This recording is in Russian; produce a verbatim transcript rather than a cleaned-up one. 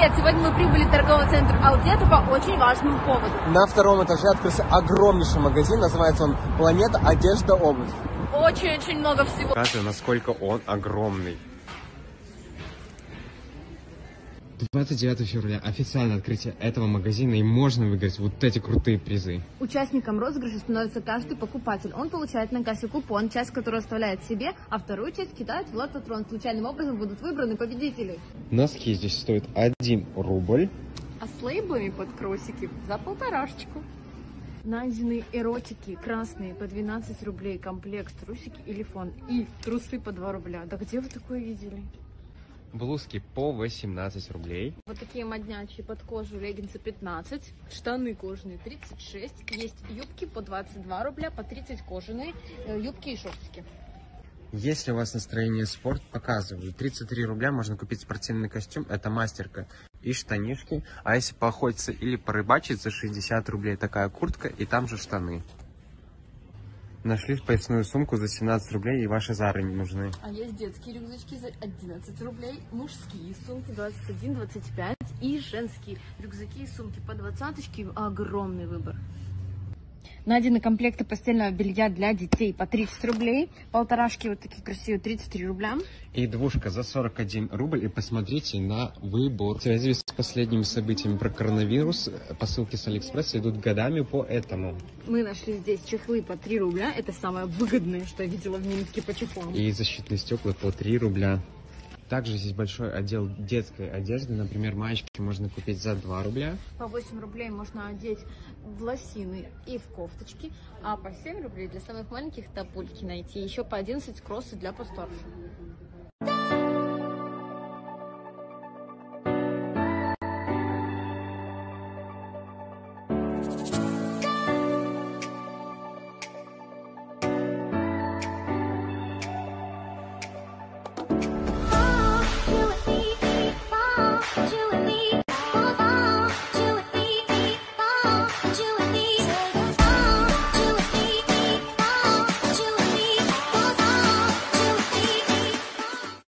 привет! Сегодня мы прибыли в торговый центр Алдета по очень важному поводу. На втором этаже открылся огромнейший магазин, называется он «Планета Одежда Обувь». Очень-очень много всего. Покажу, насколько он огромный. двадцать девятого февраля официальное открытие этого магазина, и можно выиграть вот эти крутые призы. Участником розыгрыша становится каждый покупатель. Он получает на кассе купон, часть которого оставляет себе, а вторую часть кидает в лототрон. Случайным образом будут выбраны победители. Носки здесь стоят один рубль. А с лейблами под кросики за полторашечку. Найдены эротики красные по двенадцать рублей, комплект, трусики или фон. И трусы по два рубля. Да где вы такое видели? Блузки по восемнадцать рублей. Вот такие моднячие под кожу леггинсы пятнадцать, штаны кожаные тридцать шесть, есть юбки по двадцать два рубля, по тридцать кожаные, юбки и шортики. Если у вас настроение спорт, показываю. тридцать три рубля можно купить спортивный костюм, это мастерка, и штанишки. А если поохотиться или порыбачить, за шестьдесят рублей такая куртка и там же штаны. Нашли поясную сумку за семнадцать рублей, и ваши зары не нужны. А есть детские рюкзачки за одиннадцать рублей, мужские сумки двадцать один двадцать пять и женские рюкзаки и сумки по двадцаточке. Огромный выбор. Найдены комплекты постельного белья для детей по тридцать рублей, полторашки вот такие красивые тридцать три рубля. И двушка за сорок один рубль. И посмотрите на выбор. В связи с последними событиями про коронавирус, посылки с Алиэкспресса идут годами по этому. Мы нашли здесь чехлы по три рубля. Это самое выгодное, что я видела в Минске по чехлам. И защитные стекла по три рубля. Также здесь большой отдел детской одежды. Например, маечки можно купить за два рубля. По восемь рублей можно одеть в лосины и в кофточки. А по семь рублей для самых маленьких тапульки найти. Еще по одиннадцать кроссы для постарше.